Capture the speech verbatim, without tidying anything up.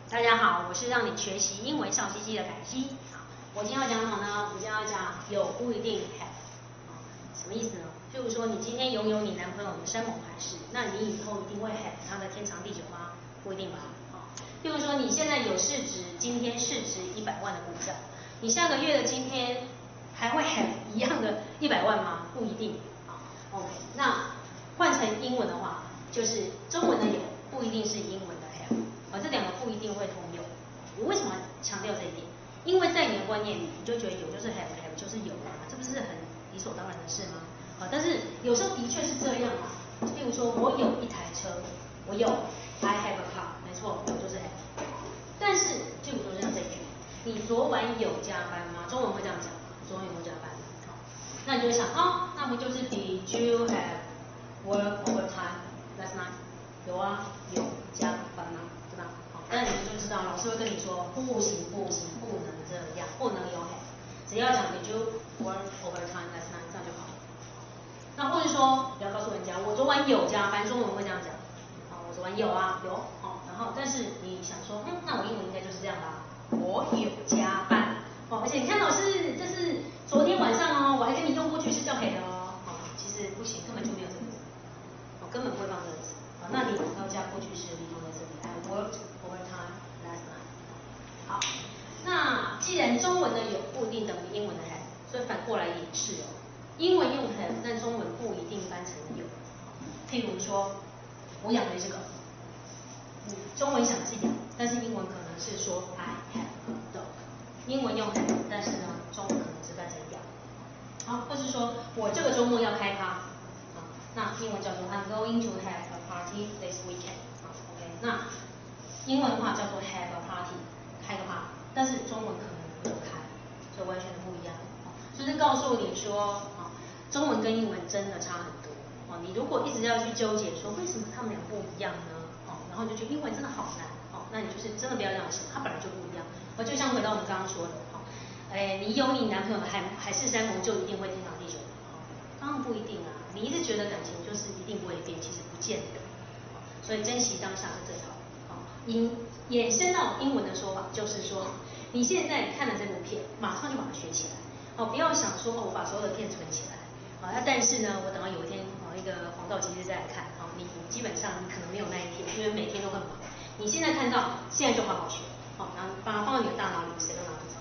大家好，我是让你学习英文笑嘻嘻的凯西。好，我今天要讲什么呢？我今天要讲有不一定 have， 什么意思呢？譬如说你今天拥有你男朋友的山盟海誓，那你以后一定会 have 他的天长地久吗？不一定吧。好，譬如说你现在有市值，今天市值一百万的股票，你下个月的今天还会 have 一样的一百万吗？不一定。好 ，OK， 那换成英文的话，就是中文的有不一定是英文的 have。啊，这两个不一定会通用。我为什么强调这一点？因为在你的观念里，你就觉得有就是 have have 就是有啊，这不是很理所当然的事吗？啊，但是有时候的确是这样啊。譬如说我有一台车，我有 I have a car， 没错，有就是 have。但是譬如说像这句，你昨晚有加班吗？中文会这样讲吗？昨晚有没有加班？好，那你就会想，哦，那不就是 Did you have work overtime last night？ 有啊，有加班吗？对吧？好，那你们就知道，老师会跟你说，不行不行，不能这样，不能有 have， 只要讲 Did you work overtime last night， 这样就好了。那或者说，不要告诉人家，我昨晚有加班，中文会这样讲，好，我昨晚有啊，有，好，然后但是你想说，嗯，那我英文应该就是这样吧，我有加班，哦，而且你看老师，这是昨天晚上哦，我还跟你用过去式叫 had 哦，好，其实不行，根本就没有这个字，我根本不会放这个字，好，那你要加过去式的地方在这里 ，I worked overtime last night。好，那既然中文的有不一定等于英文的 have， 所以反过来也是哦。英文用 have， 但中文不一定翻成有。譬如说，我养了一只狗，嗯，中文想是养，但是英文可能是说 I have a dog。英文用 have， 但是呢，中文可能是翻成养。好，或是说我这个周末要开趴，啊，那英文叫做 I'm going to have a party this weekend。啊 ，OK， 那英文的话叫做 have a party， 开个趴，但是中文可能没有开，所以完全不一样。就是告诉你说，啊，中文跟英文真的差很多。哦，你如果一直要去纠结说为什么他们俩不一样呢？哦，然后你就觉得英文真的好难。哦，那你就是真的不要这样想，它本来就不一样。哦，就像回到我们刚刚说的，哦，哎，你有你男朋友的海海誓山盟就一定会天长地久吗？哦，当然不一定啊。你一直觉得感情就是一定不会变，其实不见得。哦，所以珍惜当下是最好的。哦，引衍生到英文的说法就是说，你现在看了这部片，马上就把它学起来。哦，不要想说哦，我把所有的片存起来，好，那但是呢，我等到有一天哦一个黄道吉日再来看，好，你基本上你可能没有那一天，因为每天都很忙。你现在看到，现在就好好学，好，然后把它放到你的大脑里，谁都拿不走。